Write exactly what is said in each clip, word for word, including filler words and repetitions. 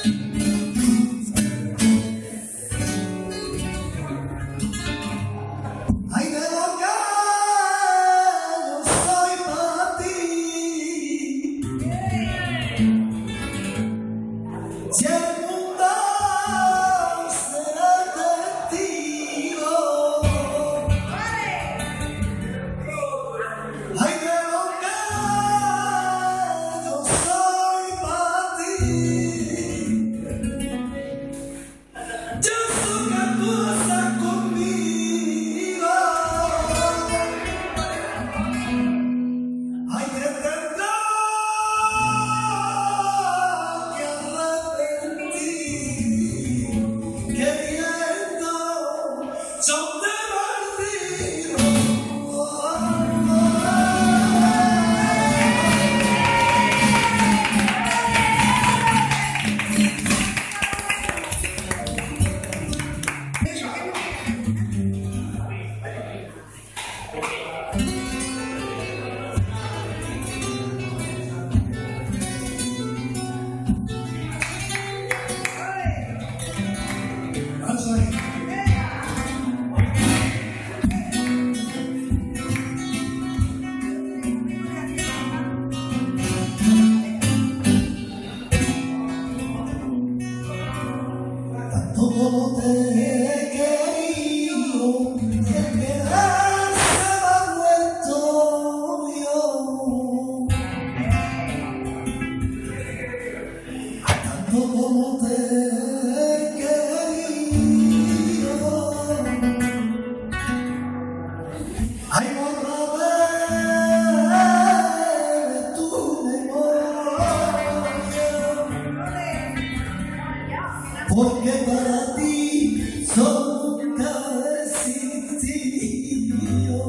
Como te he querido, el querer se me ha vuelto yo. Tanto como te he querido, ay, bórrame de tu memoria, porque para ti solo nunca he existido.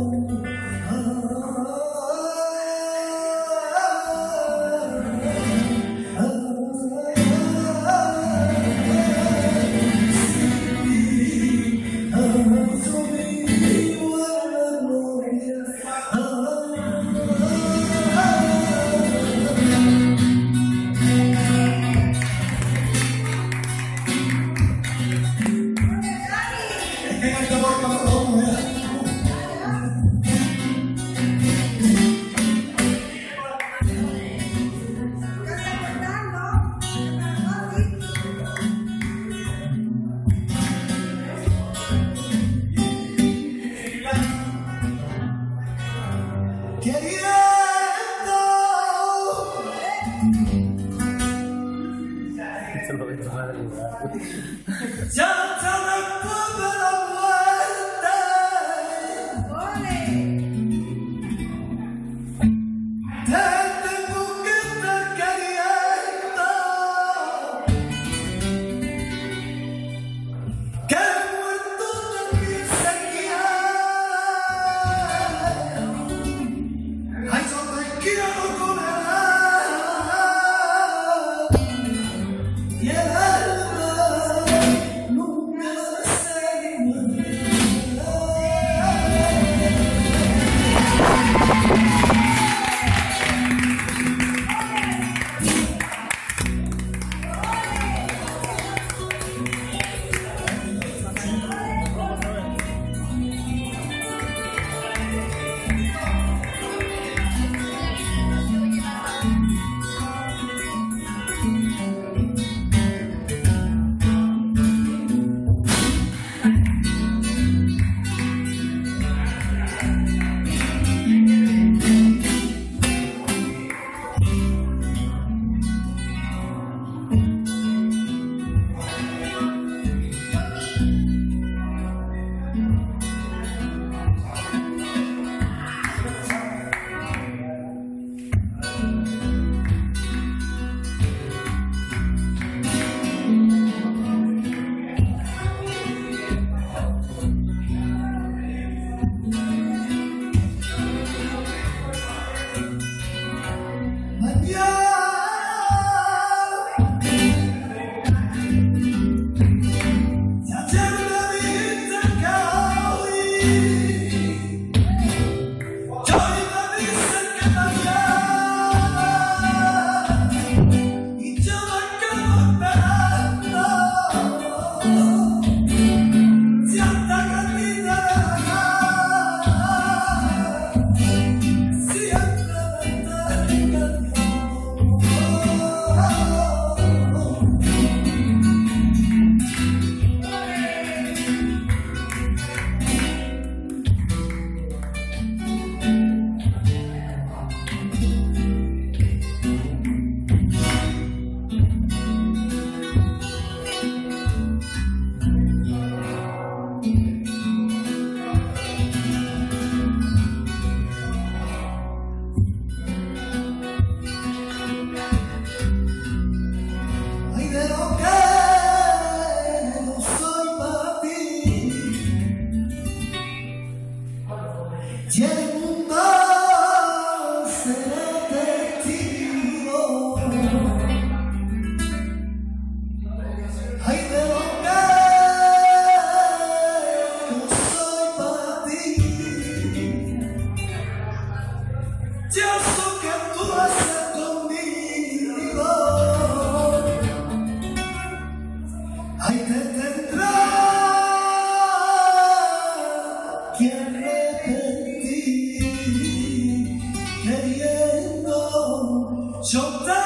Ya te después de la muerte, te tengo que estar queriendo, que muerto también se quiere. Ay, yo te quiero con el alma y el alma nunca se Ay, de lo que yo soy para ti. Yo sé que tú haces conmigo. Ay, te tendrá que arrepentir queriendo yo te